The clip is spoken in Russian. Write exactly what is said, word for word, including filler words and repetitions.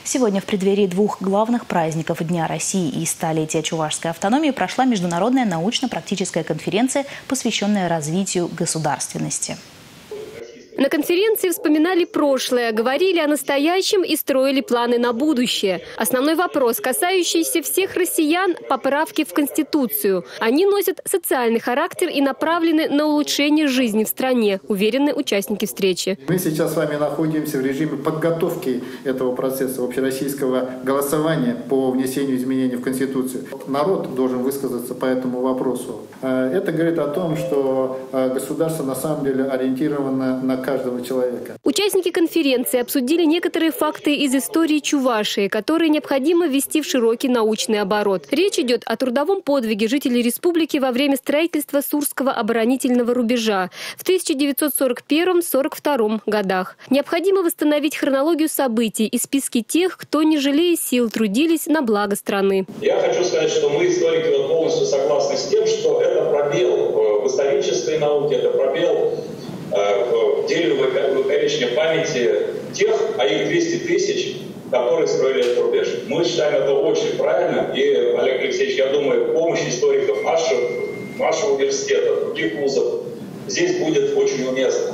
Сегодня в преддверии двух главных праздников – Дня России и столетия Чувашской автономии прошла международная научно-практическая конференция, посвященная развитию государственности. На конференции вспоминали прошлое, говорили о настоящем и строили планы на будущее. Основной вопрос, касающийся всех россиян – поправки в Конституцию. Они носят социальный характер и направлены на улучшение жизни в стране, уверены участники встречи. Мы сейчас с вами находимся в режиме подготовки этого процесса общероссийского голосования по внесению изменений в Конституцию. Народ должен высказаться по этому вопросу. Это говорит о том, что государство на самом деле ориентировано на каждого человека. Участники конференции обсудили некоторые факты из истории Чувашии, которые необходимо ввести в широкий научный оборот. Речь идет о трудовом подвиге жителей республики во время строительства Сурского оборонительного рубежа в тысяча девятьсот сорок первом — сорок втором годах. Необходимо восстановить хронологию событий и списки тех, кто, не жалея сил, трудились на благо страны. Я хочу сказать, что мы, историки, вот полностью согласны с тем, что это пробел в исторической науке, это пробел в деле увековечения памяти тех, а их двести тысяч, которые строили этот рубеж. Мы считаем это очень правильно. И, Олег Алексеевич, я думаю, помощь историков нашего, нашего университета, других вузов здесь будет очень уместна.